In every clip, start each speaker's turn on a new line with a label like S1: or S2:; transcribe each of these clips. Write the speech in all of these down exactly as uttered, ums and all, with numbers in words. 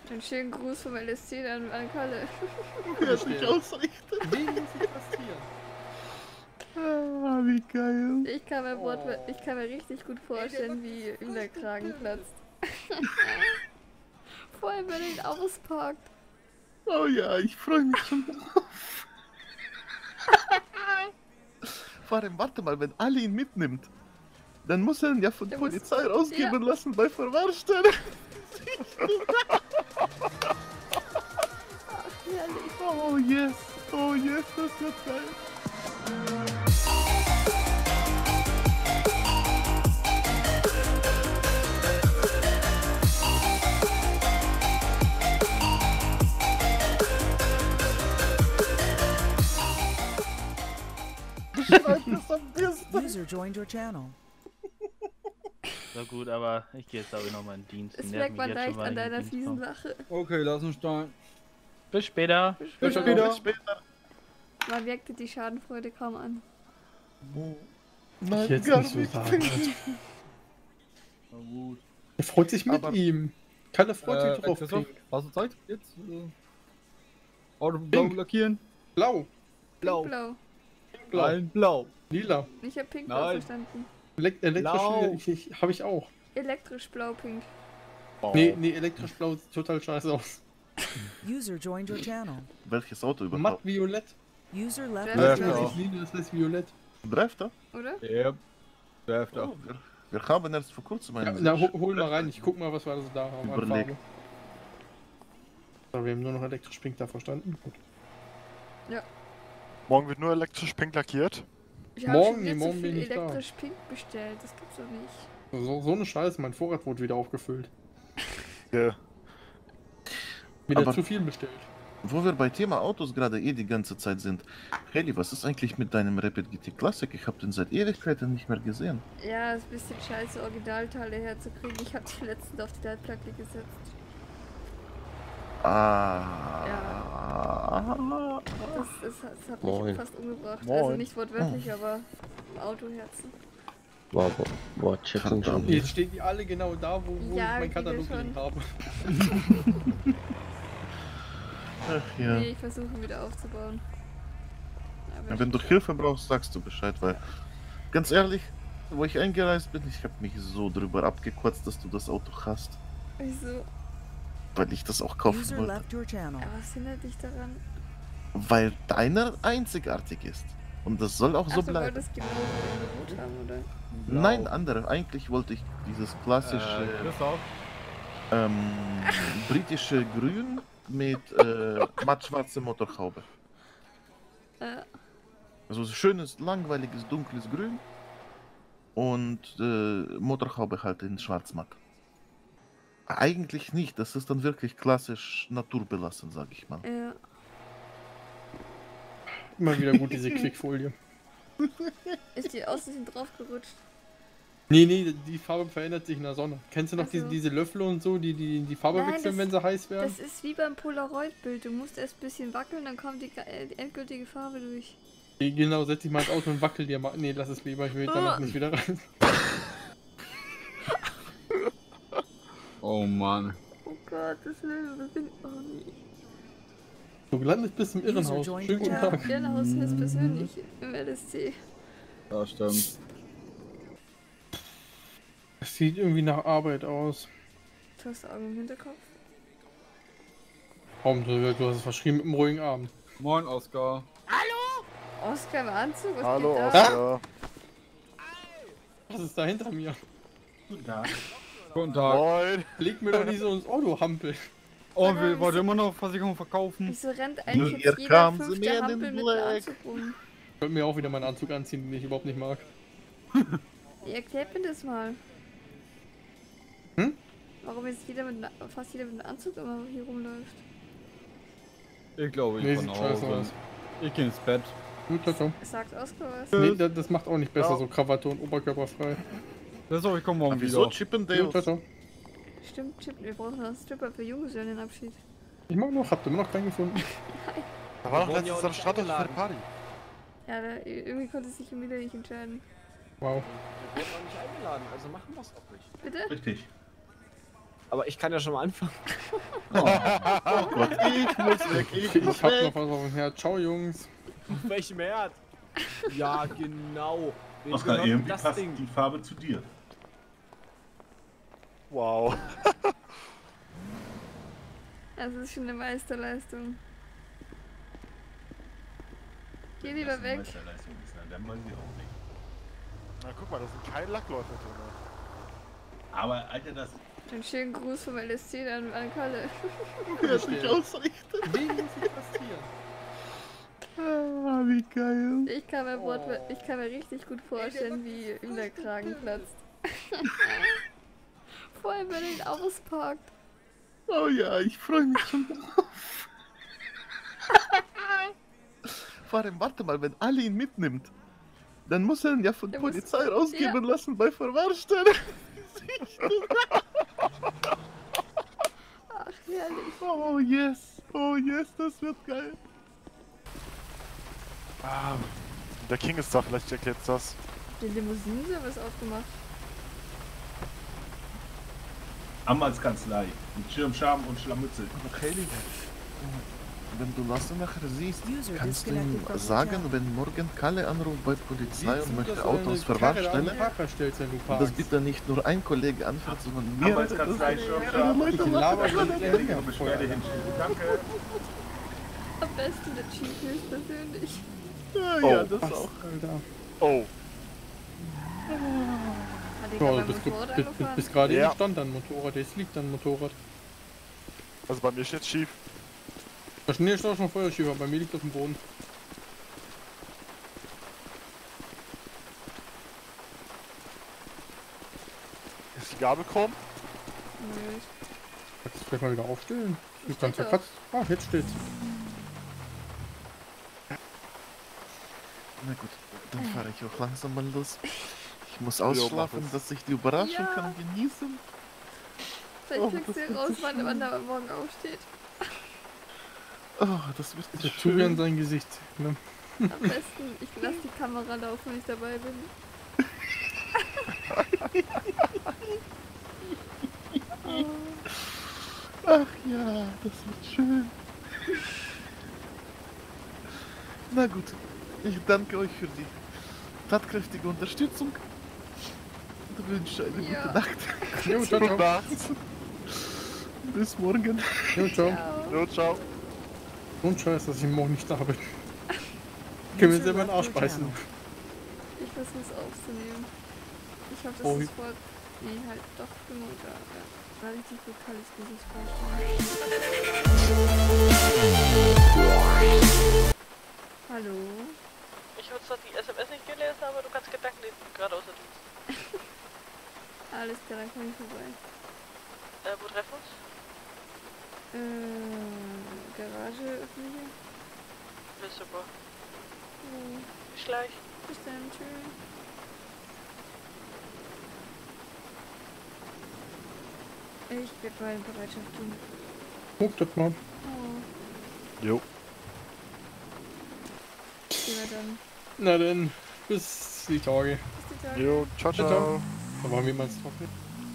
S1: Einen schönen Gruß vom L S C dann an Kalle.
S2: Ja, nicht ausrichten.
S3: Wen muss ich passieren?
S2: Ah, wie geil.
S1: Ich kann mir, Wort, ich kann mir richtig gut vorstellen, wie ihm der Kragen platzt. Vor allem, wenn er ihn auspackt.
S2: Oh ja, ich freue mich schon drauf. Vor allem, warte mal, wenn Ali ihn mitnimmt, dann muss er ihn ja von der Polizei muss, rausgeben ja. lassen bei Verwahrstelle.
S1: Ach, herrlich.
S2: Oh yes, oh yes, das wird geil.
S4: User joined your channel.
S5: So gut, aber ich gehe jetzt glaube ich nochmal in den Dienst.
S1: Das merkt man leicht an deiner fiesen Lache.
S3: Okay, lass uns starten.
S5: Bis später.
S1: Bis später.
S3: Bis später.
S2: Bis später.
S1: Man wirkte die Schadenfreude kaum an.
S2: Oh. Nein,
S6: ich hätte es nicht so sagen.
S3: Na gut.
S6: Er freut sich mit
S2: Aber
S6: ihm. Keiner freut
S3: Äh,
S6: sich drauf.
S3: Christoph, hast du Zeit? Jetzt? Äh, Auto blau lackieren?
S6: Blau.
S3: Blau.
S1: Blau.
S6: Blau.
S3: Nein, blau.
S6: Lila.
S1: Ich hab pink blau
S3: Nein.
S1: verstanden.
S6: Elek elektrisch
S3: Blau.
S6: ich, ich, habe ich auch.
S1: Elektrisch blau-pink.
S3: Oh.
S6: Nee, nee, elektrisch blau sieht total scheiße aus.
S4: User joined your channel.
S2: Welches Auto
S6: Matt
S2: überhaupt?
S6: violett.
S4: User left
S1: Ja,
S4: your
S6: Das
S3: genau.
S4: channel.
S6: heißt nicht lila, das heißt violett.
S2: Drifter?
S1: Oder?
S3: Yep. Drafter.
S2: Oh, wir, wir haben erst vor kurzem
S6: Ja,
S2: einen...
S6: na, hol, hol mal rein, ich guck mal, was wir also da haben. an
S2: Überleg.
S6: Farbe. So, wir haben nur noch elektrisch pink da verstanden. Gut.
S7: Morgen wird nur elektrisch pink lackiert.
S1: Ich habe
S6: Morgen,
S1: schon
S6: nee,
S1: wieder
S6: morgen
S1: zu
S6: bin
S1: viel
S6: ich da.
S1: elektrisch pink bestellt. Das gibt's doch nicht.
S6: So, so eine Scheiße, mein Vorrat wurde wieder aufgefüllt.
S7: Ja.
S6: Wieder
S2: Aber-
S6: zu viel bestellt.
S2: Wo wir bei Thema Autos gerade eh die ganze Zeit sind. Heli, was ist eigentlich mit deinem Rapid G T Classic? Ich habe den seit Ewigkeiten nicht mehr gesehen.
S1: Ja, ist ein bisschen scheiße, Originalteile herzukriegen. Ich habe die letzten auf die Leitplatte gesetzt.
S2: Ah.
S1: Das, ist, das hat
S8: Moin.
S1: mich fast umgebracht.
S7: Moin.
S1: Also nicht wortwörtlich, aber im Autoherzen.
S8: Wow, wow, chicken schon.
S6: Jetzt stehen die alle genau da, wo, wo
S1: Ja,
S6: ich meinen
S1: wie
S6: Katalog
S1: wir schon.
S6: drin habe.
S2: Ach ja.
S1: Nee, ich versuche ihn wieder aufzubauen. Aber
S2: Ja, wenn du
S1: ich-
S2: Hilfe brauchst, sagst du Bescheid, weil ganz ehrlich, wo ich eingereist bin, ich habe mich so drüber abgekotzt, dass du das Auto hast,
S1: Wieso?
S2: weil ich das auch kaufen
S4: User
S2: wollte.
S4: left your channel.
S1: Aber was hindert dich daran?
S2: Weil deiner einzigartig ist. Und das soll auch so
S1: Ach, du
S2: bleiben.
S1: wolltest genau rot haben, oder?
S2: Nein, andere. Eigentlich wollte ich dieses klassische
S3: Äh, Christoph.
S2: ähm, britische Grün mit äh, mattschwarzer Motorhaube.
S1: Äh,
S2: Also so schönes, langweiliges, dunkles Grün und äh, Motorhaube halt in schwarz-matt. Eigentlich nicht, das ist dann wirklich klassisch naturbelassen, sag ich mal.
S1: ja.
S6: Immer wieder gut, diese Quickfolie.
S1: Ist die Außenlinie draufgerutscht?
S6: Nee, nee, die Farbe verändert sich in der Sonne. Kennst du noch
S1: Ach
S6: diese,
S1: so.
S6: diese Löffel und so, die die, die Farbe
S1: Nein,
S6: wechseln,
S1: das-
S6: wenn sie heiß werden?
S1: Das ist wie beim Polaroid-Bild. Du musst erst ein bisschen wackeln, dann kommt die, ga- äh, die endgültige Farbe durch.
S6: Nee, genau, setz dich mal ins Auto und wackel dir mal. Nee, lass es lieber, ich will danach nicht wieder rein.
S3: Oh Mann.
S1: Oh Gott, das will wir bin. Oh nee.
S6: Du gelandet bist im Irrenhaus.
S4: joined
S6: Schönen guten
S4: your
S6: Tag.
S1: Irrenhaus ist persönlich im L S C.
S3: Ja, stimmt.
S6: Das sieht irgendwie nach Arbeit aus.
S1: Du hast Augen im Hinterkopf.
S6: Warum? Du, du hast es verschrieben mit einem ruhigen Abend.
S3: Moin, Oskar.
S1: Oscar im Anzug, was
S7: Hallo,
S1: geht da?
S7: Oscar.
S6: Was ist da hinter mir?
S3: Guten Tag.
S7: Moin.
S6: Leg mir doch nicht so ins Auto, Hampel.
S3: Oh, wir wollten immer noch Versicherung verkaufen.
S1: Wieso rennt
S2: Nur
S1: eigentlich
S2: hier
S1: jetzt jeder
S2: kam sie
S1: fünfte
S2: mir in
S1: Hampel
S2: den
S1: mit einem
S2: Black.
S1: Anzug rum?
S6: Ich wollte mir auch wieder meinen Anzug anziehen, den ich überhaupt nicht mag.
S1: Ihr erklärt mir das mal.
S6: Hm?
S1: Warum jetzt jeder mit, na- fast jeder mit einem Anzug immer hier rumläuft?
S3: Ich glaube, ich
S6: Nee,
S3: von
S6: sieht
S3: nach
S6: scheiße
S3: Hause.
S6: aus.
S3: Ich gehe ins Bett.
S6: Gut, ciao, ciao.
S1: Sagt Oscar was?
S6: Nee, das, das macht auch nicht besser,
S7: Ja.
S6: so Krawatte und Oberkörper frei.
S3: Christoph, ich komme morgen
S2: Aber wieso
S3: wieder.
S2: Chippendale?
S6: Gut, ciao, ciao.
S1: Stimmt, stimmt, wir brauchen noch einen Stripper für Junggesellenabschied.
S6: Ich mag noch, habt ihr immer noch keinen gefunden?
S7: Da war doch
S9: wurden ja
S7: letztens
S9: auch
S7: am
S9: nicht
S7: Strand für
S9: eingeladen.
S7: eine Party.
S1: Ja, da, irgendwie konnte sich wieder nicht entscheiden.
S6: Wow.
S9: Wir wurden auch nicht eingeladen, also machen wir es auch nicht.
S1: Bitte?
S2: Richtig.
S3: Aber ich kann ja schon mal anfangen.
S2: Oh Gott, ich muss weg, ich
S6: Ich
S2: muss
S6: hab
S2: weg.
S6: noch was auf dem Herz. Ciao, Jungs.
S3: Auf welchem Herd? Ja, genau. Wem
S9: Oskar,
S3: gehört
S9: irgendwie
S3: das
S9: passt
S3: Ding?
S9: die Farbe zu dir.
S7: Wow.
S1: Das ist schon eine Meisterleistung. Geh lieber
S9: Das
S1: weg.
S9: ist eine Meisterleistung ist, na, dann wollen wir auch weg.
S7: Na guck mal, da sind keine Lackläufe drin.
S9: Aber, Alter, das...
S1: Einen schönen Gruß vom L S C an, an Kalle.
S2: Ja, sich ausrichten.
S6: Wie muss ich passieren?
S2: Ah, wie geil.
S1: Ich kann mir, Wort, ich kann mir richtig gut vorstellen, wie ihm der Kragen platzt. Vor allem, wenn er ihn auspackt.
S2: Oh ja, ich freue mich schon drauf. Vor allem, warte mal, wenn Ali ihn mitnimmt, dann muss er ihn ja von
S1: Der
S2: Polizei
S1: muss-
S2: rausgeben
S1: ja.
S2: lassen bei Verwahrstelle.
S1: Ach, herrlich.
S2: Oh yes, oh yes, das wird geil.
S7: Ah, der King ist da, vielleicht erklärt das.
S1: Die Limousinen-Service aufgemacht.
S9: Anwaltskanzlei. Mit Schirmscham und Schlammütze.
S2: Aber Kelly, wenn du Lasse nachher siehst,
S4: User
S2: kannst du ihm
S4: disconnected from the
S2: sagen,
S4: channel.
S2: wenn morgen Kalle anruft bei Polizei
S6: Siehst
S2: und
S6: du, dass
S2: möchte
S6: du
S2: Autos
S6: eine
S2: Verwahrstelle,
S6: Karre an den Parkplatz stellst, wenn du
S2: das
S6: parkst?
S2: bitte nicht nur ein Kollege anfährt, sondern mehrere.
S9: Anwaltskanzlei,
S2: Das-
S9: Schirmscham.
S2: Ich
S6: laber
S9: Ich
S6: schon
S9: will
S6: wieder
S9: Ihre Beschwerde hinschicken. Danke.
S1: Am besten der Chief höchstpersönlich.
S2: Ja,
S7: Oh,
S2: ja, das
S6: Was,
S2: auch.
S6: Alter.
S7: Oh,
S1: Hat die
S6: Ja,
S1: gerade
S6: du
S1: beim
S6: bist,
S1: Motorrad
S6: bist, bist,
S1: angefahren?
S6: bist gerade
S7: Ja.
S6: im Stand an Motorrad, jetzt liegt an Motorrad.
S7: also bei mir steht schief.
S6: Der Schnee ist auch schon Feuerschiefer, bei mir liegt auf dem Boden.
S7: Ist die Gabel krumm?
S1: Nö, ich-
S6: Kannst du vielleicht mal wieder aufstellen? Du
S1: Steht
S6: kannst
S1: doch.
S6: verkratzt. Ah, jetzt steht's.
S2: Na gut, dann fahre ich auch langsam mal los. Ich muss
S7: mach
S2: ausschlafen,
S7: es.
S2: dass ich die Überraschung
S1: Ja.
S2: kann genießen.
S1: Vielleicht
S2: Oh,
S1: kriegst
S2: das
S1: du
S2: wird
S1: raus,
S2: so
S1: wann,
S2: schön.
S1: wann er morgen aufsteht.
S2: Oh, das wird so
S6: Der Zubi an
S2: schön.
S6: sein Gesicht. Ne?
S1: Am besten, ich lasse die Kamera laufen, wenn ich dabei bin. Oh,
S2: Ach ja, das wird schön. Na gut, ich danke euch für die tatkräftige Unterstützung und wünsche eine
S1: Ja.
S2: gute Nacht.
S6: Jo, ciao,
S7: Gute
S6: ciao.
S7: Nacht.
S2: Bis morgen.
S6: Jo, ciao.
S1: ciao.
S7: Jo, ciao.
S6: Und scheiße, dass ich morgen nicht da bin. Können wir
S4: User
S6: selber in den
S4: left
S6: Arsch
S4: your
S6: beißen.
S4: channel.
S1: Ich versuch's aufzunehmen. Ich hoffe,
S6: Oh,
S1: das
S6: wie-
S1: ist vor... Nee, halt doch genug da. Ja. War richtig brutales Gesicht vorstellen. Hallo?
S10: Ich habe zwar die S M S nicht gelesen, aber du kannst Gedanken lesen, gerade außer Dienst.
S1: Alles klar, dann komm ich vorbei.
S10: Äh, wo treffen wir uns?
S1: Äh, Garage öffentliche?
S10: Ja, super.
S1: Oh,
S10: Bis gleich.
S1: bis dann, tschüss. Ich werde mal in Bereitschaft tun.
S6: Guck das mal.
S1: Oh,
S7: Jo.
S1: gehen wir dann.
S6: Na dann, bis die Tage.
S1: Bis die Tage.
S7: Jo, ciao,
S6: Ciao,
S7: ciao.
S6: ciao. Da waren wir mal drauf mit.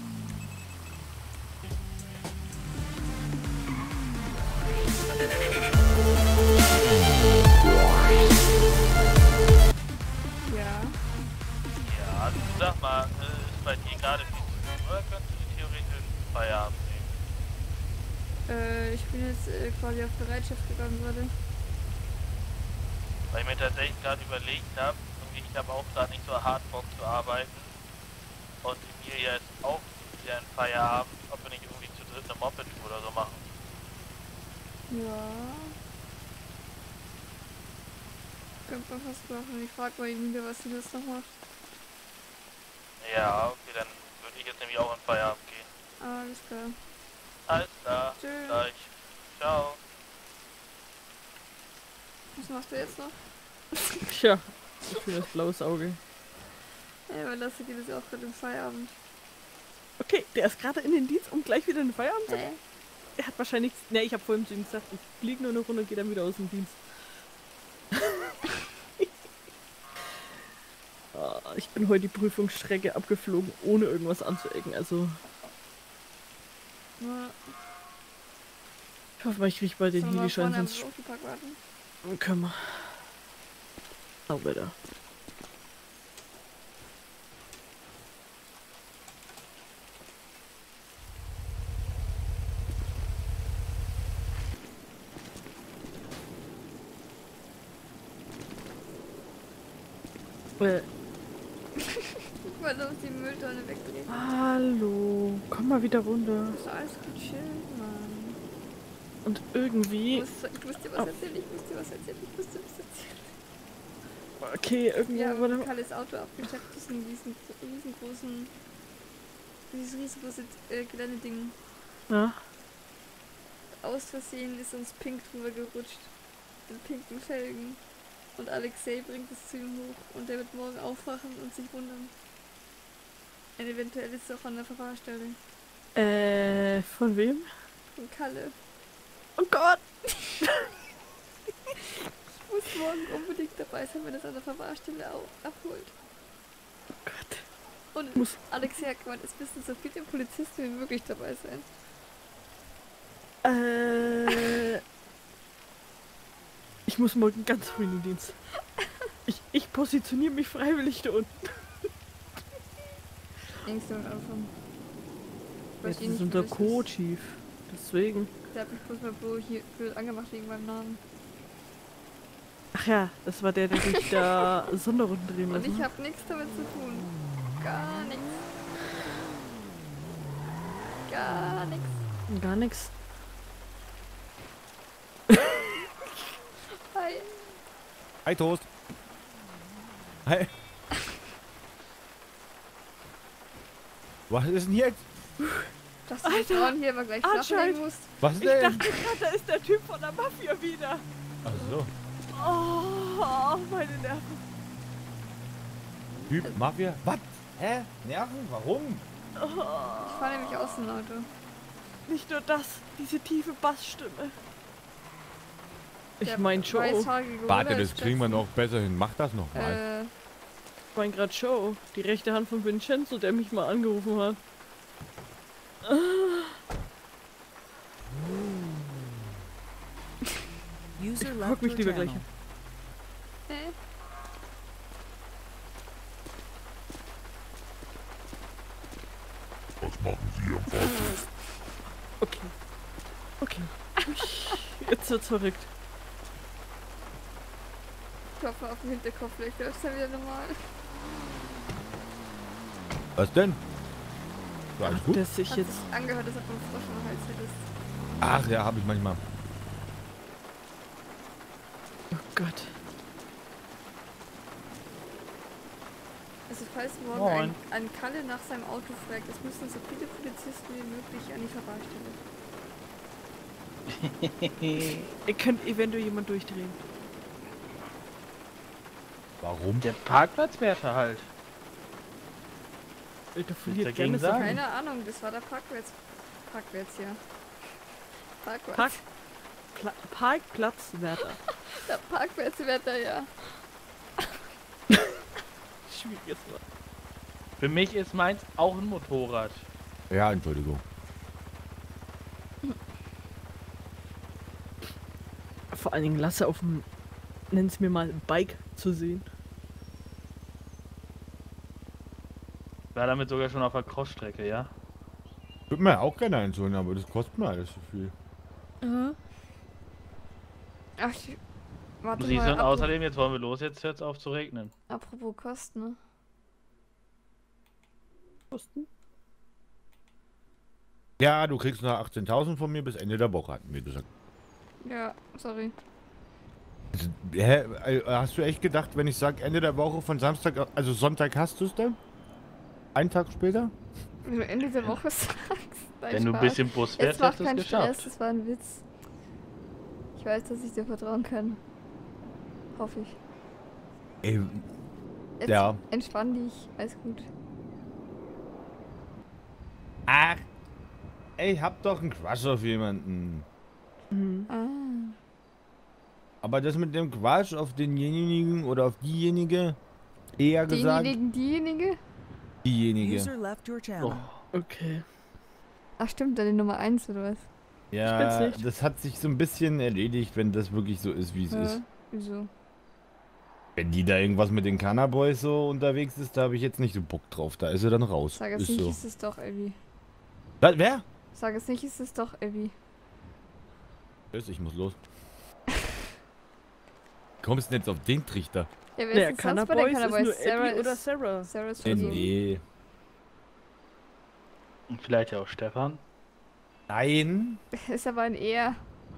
S1: Ja.
S5: Ja, du sag mal, äh, ist bei dir gerade viel zu tun oder könntest du theoretisch Feierabend nehmen?
S1: Äh, ich bin jetzt äh, quasi auf Bereitschaft gegangen gerade.
S5: Weil ich mir tatsächlich gerade überlegt habe, irgendwie ich habe auch gerade nicht so hart Bock zu arbeiten und mir jetzt auch wieder ein Feierabend, ob wir nicht irgendwie zu dritt eine Moped-Tour oder so machen.
S1: Ja. Könnte man fast machen. Ich frag mal ihn wieder, was sie das noch macht.
S5: Ja, okay, dann würde ich jetzt nämlich auch in Feierabend gehen.
S1: Alles klar.
S5: Alles klar,
S1: Tschüss.
S5: gleich. Ciao.
S1: Was machst du jetzt noch?
S10: Tja, ich bin das blaues Auge.
S1: Ja, weil das geht jetzt auch gerade im Feierabend.
S10: Okay, der ist gerade in den Dienst und gleich wieder in den Feierabend.
S1: Hä?
S10: Er hat wahrscheinlich... Ne, ich habe vorhin zu ihm gesagt, ich fliege nur eine Runde und gehe dann wieder aus dem Dienst. Ah, ich bin heute die Prüfungsstrecke abgeflogen, ohne irgendwas anzuecken, also...
S1: Ja.
S10: Ich hoffe mal, ich krieg bald den
S1: Sollen wir mal
S10: Healy-Schein,
S1: vorne am
S10: sonst
S1: Autopark warten?
S10: können wir. Oh, bitte. Äh,
S1: Guck mal, dass die Mülltonne wegdreht.
S10: hallo. Komm mal wieder runter.
S1: Ist doch alles gechillt, Mann.
S10: Und
S1: Ich
S10: irgendwie...
S1: muss, ich muss dir was
S10: Oh.
S1: erzählen, ich muss dir was erzählen, ich muss dir was erzählen.
S10: Okay, irgendwie...
S1: Ja,
S10: warte
S1: wir
S10: mal.
S1: haben Kalles Auto abgecheckt, das ist ein riesen, riesengroßen... Dieses riesengroße äh, Geländeding.
S10: Ja.
S1: Aus Versehen ist uns Pink drüber gerutscht. Mit pinken Felgen. Und Alexei bringt es zu ihm hoch und der wird morgen aufwachen und sich wundern. Und eventuell ist es auch an der Verfahrstelle.
S10: Äh, von wem?
S1: Von Kalle.
S10: Oh Gott!
S1: Ich muss morgen unbedingt dabei sein, wenn es an der Verwahrstelle auch abholt.
S10: Oh Gott.
S1: Und
S10: Muss-
S1: Alexei hat gemeint, es müssen so viele Polizisten wie möglich dabei sein.
S10: Äh... Ich muss morgen ganz früh in den Dienst. Ich, ich positioniere mich freiwillig da unten.
S1: Ängste und Anfang.
S10: Jetzt ist unser Co-Chief. Deswegen.
S1: Der hat mich bloß mal Bro hier blöd angemacht wegen meinem Namen.
S10: Ach ja, das war der, der sich da Sonderrunden drehen
S1: Und
S10: lassen
S1: ich
S10: hat.
S1: habe nichts damit zu tun. Gar nichts. Gar nichts.
S10: Gar nichts.
S1: Hi.
S11: Hi, Toast. Hi. Was ist denn jetzt?
S1: Dass du die
S10: Alter,
S1: Frauen hier aber gleich flachlegen
S10: anscheinend.
S1: musst.
S11: Was
S10: Ich
S11: denn?
S10: dachte gerade, da ist der Typ von der Mafia wieder.
S11: Ach so.
S10: Oh, meine Nerven.
S11: Typ, Mafia? Was? Hä? Nerven? Warum?
S10: Oh,
S1: Ich fahre nämlich aus dem Auto.
S10: nicht nur das, diese tiefe Bassstimme. Ich
S1: Der
S10: mein Show.
S1: weißhaarige
S11: Warte,
S1: Bruder
S11: das
S1: ist
S11: kriegen wir
S1: Jackson.
S11: noch besser hin. Mach das noch mal.
S1: Äh,
S10: Ich mein grad Show. Die rechte Hand von Vincenzo, der mich mal angerufen hat.
S4: User
S10: Guck
S4: left
S10: mich
S4: your
S10: lieber gleich
S4: channel.
S10: an.
S1: äh.
S10: Okay. Okay. Jetzt wird's verrückt.
S1: Klopfen auf den Hinterkopf, vielleicht läuft's dann wieder normal.
S11: Was denn? War alles gut?
S10: Der sich
S1: Hat
S10: jetzt.
S1: sich angehört, dass er vom Frosch im Hals hättest.
S11: Ach ja, habe ich manchmal.
S10: Oh Gott.
S1: Also falls morgen
S5: Moin.
S1: ein, ein Kalle nach seinem Auto fragt, es müssen so viele Polizisten wie möglich an die Verwahrstelle.
S10: Ihr könnt eventuell jemand durchdrehen.
S11: Warum?
S5: Der Parkplatzwärter halt.
S10: Der verliert
S5: dagegen
S10: gerne
S5: sagen?
S10: Sachen.
S1: Keine Ahnung, das war der Parkwärts. Parkwärts hier. Parkwärts.
S10: Park Pla Parkplatzwärter.
S1: Der Parkwärtswärter, ja.
S10: Schwieriges Wort.
S5: Für mich ist meins auch ein Motorrad.
S11: Ja, Entschuldigung.
S10: Vor allen Dingen Lasse auf dem, nenn's mir mal, Bike zu sehen.
S5: War damit sogar schon auf der Crossstrecke, ja?
S11: Würde mir auch gerne eins holen, aber das kostet mir alles so viel.
S1: Mhm. Ach, ich- warte
S5: Siehst
S1: mal.
S5: du, und
S1: apro-
S5: außerdem, jetzt wollen wir los, jetzt hört's auf zu regnen.
S1: Apropos Kosten, ne?
S10: Kosten?
S11: Ja, du kriegst noch achtzehntausend von mir bis Ende der Woche, hatten wir gesagt.
S1: Ja, sorry.
S11: Also, hä? äh, Hast du echt gedacht, wenn ich sag Ende der Woche von Samstag, also Sonntag hast du es dann? Einen Tag später?
S1: Wenn du Ende der Woche sagst. Nein,
S5: Wenn du ein
S1: Spaß.
S5: bisschen Bus
S1: Jetzt
S5: fährst,
S1: mach
S5: hast du es
S1: keinen Stress,
S5: geschafft.
S1: das war ein Witz. Ich weiß, dass ich dir vertrauen kann. Hoffe ich.
S11: Ey,
S1: Jetzt
S11: ja.
S1: entspann dich, alles gut.
S11: Ach, ey, ich hab doch einen Crush auf jemanden.
S10: Mhm.
S1: Ah.
S11: Aber das mit dem Quatsch auf denjenigen oder auf diejenige, eher gesagt,
S1: Diejenigen, diejenige?
S11: diejenige.
S4: User left your channel.
S10: Okay.
S1: Ach stimmt, deine Nummer eins oder was?
S11: Ja,
S10: nicht.
S11: das hat sich so ein bisschen erledigt, wenn das wirklich so ist, wie es
S1: Ja,
S11: ist.
S1: wieso?
S11: Wenn die da irgendwas mit den Cannaboys so unterwegs ist, da habe ich jetzt nicht so Bock drauf. Da ist er dann raus.
S1: Sag es
S11: ist
S1: nicht,
S11: so.
S1: ist es doch Abby.
S11: Was, wer?
S1: Sag es nicht, ist es doch Abby.
S11: Tschüss, ich muss los. Kommst du denn jetzt auf den Trichter?
S1: Ja, wer
S10: Der
S1: ist denn sonst bei den
S10: Cannaboys ist
S1: Cannaboys?
S10: nur
S1: Sarah
S10: Abby oder
S1: ist,
S10: Sarah.
S1: Sarah ist
S11: Nee,
S1: vergeben.
S11: nee.
S5: Und vielleicht ja auch Stefan.
S11: Nein.
S1: Ist aber ein Er.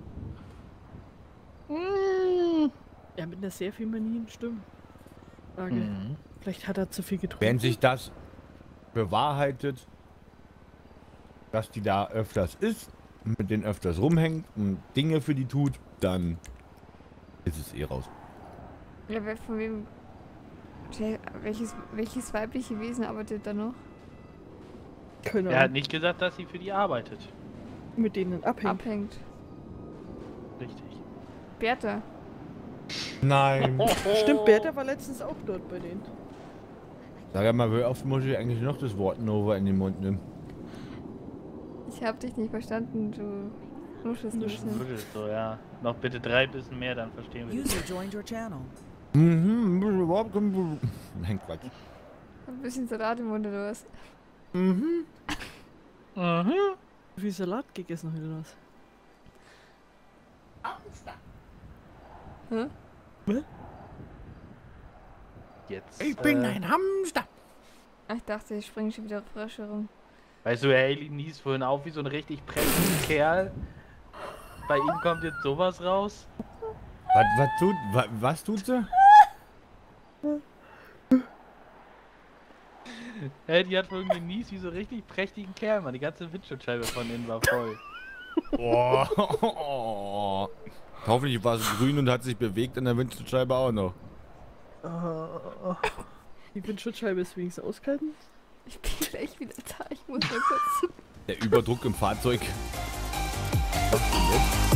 S10: Ja, mit einer sehr femininen Stimme. Frage.
S5: Mhm.
S10: Vielleicht hat er zu viel getrunken.
S11: Wenn sich das bewahrheitet, dass die da öfters ist, mit denen öfters rumhängt und Dinge für die tut, dann ist es eh raus.
S1: Ja, wer von wem... Wer- Welches, welches weibliche Wesen arbeitet da noch?
S10: Keine
S5: Er hat
S10: Ahnung.
S5: nicht gesagt, dass sie für die arbeitet.
S10: Mit denen abhängt.
S1: Abhängt.
S5: Richtig.
S1: Bertha.
S11: Nein.
S10: Stimmt, Bertha war letztens auch dort bei denen.
S11: Sag mal, wie oft muss ich eigentlich noch das Wort Nova in den Mund nehmen?
S1: Ich hab dich nicht verstanden, du nuschelst ein bisschen.
S5: Nuschel so, ja. Noch bitte drei bisschen mehr, dann verstehen wir.
S4: User joined your channel.
S11: Mhm, überhaupt kein Nein, Quatsch.
S1: Ein bisschen Salat im Mund oder was?
S11: Mhm.
S5: Mhm.
S10: Wie viel Salat gegessen heute was?
S1: Hä?
S5: Jetzt.
S11: Ich bin
S5: äh,
S11: ein Hamster.
S1: Ach, ich dachte, ich springe schon wieder auf Frösche rum.
S5: Weißt du, Haley niest vorhin auf wie so ein richtig prächtiger Kerl. Bei ihm kommt jetzt sowas raus.
S11: Was, was tut, was, was tut sie?
S5: Hey, die hat vorhin genießt wie so einen richtig prächtigen Kerl, Mann. Die ganze Windschutzscheibe von innen war voll.
S11: Oh. Hoffentlich war es grün und hat sich bewegt an der Windschutzscheibe auch noch.
S10: Die Windschutzscheibe ist wenigstens ausgehalten.
S1: Ich bin gleich wieder da, ich muss mal kurz...
S11: Der Überdruck im Fahrzeug. Was denn jetzt?